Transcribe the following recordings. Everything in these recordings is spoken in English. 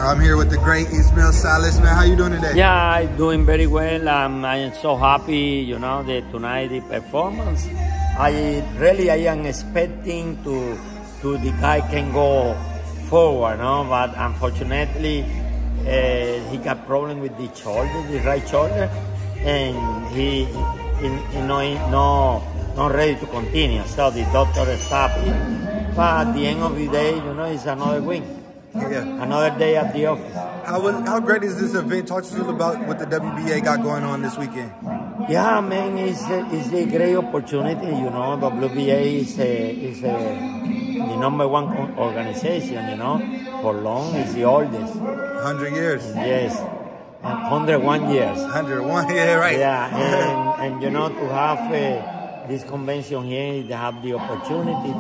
I'm here with the great Ismael Salas, man. How you doing today? Yeah, I'm doing very well. I am so happy, you know, that tonight the performance. I am expecting to the guy can go forward, no? But unfortunately, he got problem with the shoulder, the right shoulder, and he not ready to continue. So the doctor stopped it. But at the end of the day, you know, it's another win. Yeah. Another day at the office. How great is this event? Talk to us about what the WBA got going on this weekend. Yeah, man, it's a great opportunity. You know, WBA is the #1 organization. You know, for long it's the oldest. 100 years. Yes, 101 years. 101. Yeah, right. Yeah, and you know, to have this convention here, they have the opportunity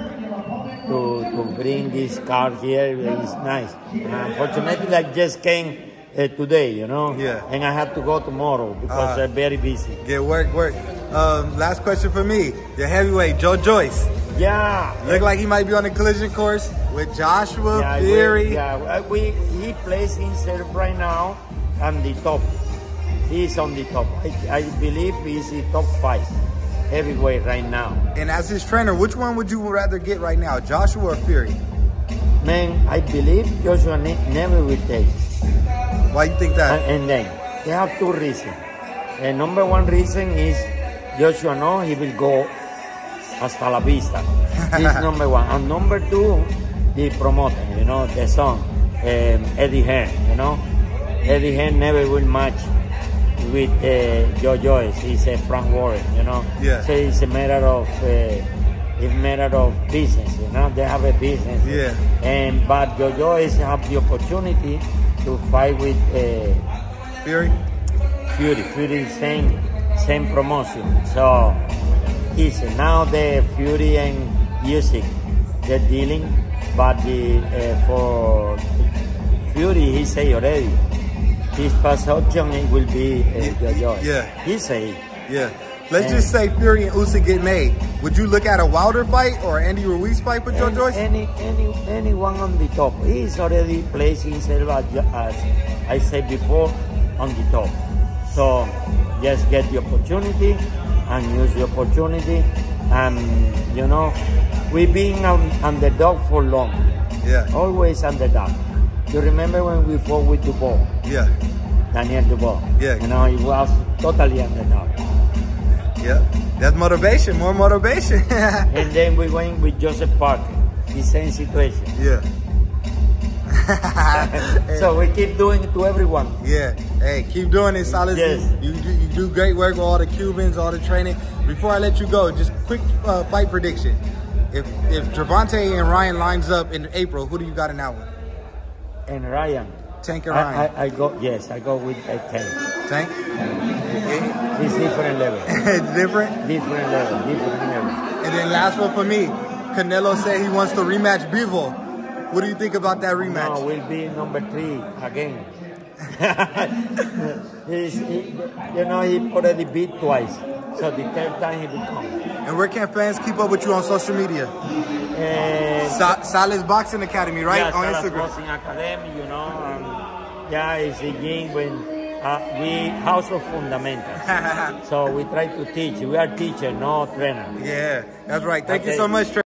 to bring this car here is nice. Unfortunately, I just came today, you know. Yeah. And I have to go tomorrow because they're very busy. Get work. Last question for me. The heavyweight, Joe Joyce. Yeah. Look like he might be on the collision course with Joshua Fury. He plays himself right now on the top. He's on the top. I believe he's the top 5 heavyweight right now. And as his trainer, which one would you rather get right now, Joshua or Fury? Man, I believe Joshua never will take. Why you think that? And then they have 2 reasons. And #1 reason is Joshua he will go hasta la vista. He's #1. And #2, the promoter, you know, the son, Eddie Hearn, you know. Eddie Hearn never will match with Joe Joyce. He's a Frank Warren, you know. Yeah. So it's a matter of business, you know. They have a business. Yeah. But Joe Joyce have the opportunity to fight with Fury. Fury, same promotion. So easy. Now the Fury and Usyk, they're dealing, but for Fury, he say already. His first option it will be Joe Joyce. Yeah. He say. Yeah. Let's just say Fury and Usyk get made. Would you look at a Wilder fight or Andy Ruiz fight with Joe Joyce? Anyone on the top. He's already placed himself, as I said before, on the top. So just get the opportunity and use the opportunity. And, you know, we've been underdog for long. Yeah. Always underdog. You remember when we fought with Dubois? Yeah. Daniel Dubois. Yeah. You know, he was totally underdog. Yeah. That's motivation, more motivation. And then we went with Joseph Parker. The same situation. Yeah. So we keep doing it to everyone. Yeah. Hey, keep doing it, Salas. Yes. You do great work with all the Cubans, all the training. Before I let you go, just quick fight prediction. If Gervonta and Ryan lines up in April, who do you got in that one? And Ryan. Tank and Ryan. I go with Tank. Tank? It's different level. Different? Different level. And then last one for me. Canelo said he wants to rematch Bivol. What do you think about that rematch? No, we'll be #3 again. You know, he already beat twice. So the 3rd time he will come. And where can fans keep up with you on social media? Salas Boxing Academy, right? Yeah, on Salas Instagram. Boxing Academy, you know. It's a game when we house of fundamentals. So we try to teach. We are teacher, no trainer. Yeah, that's right. Thank you so much, Trey.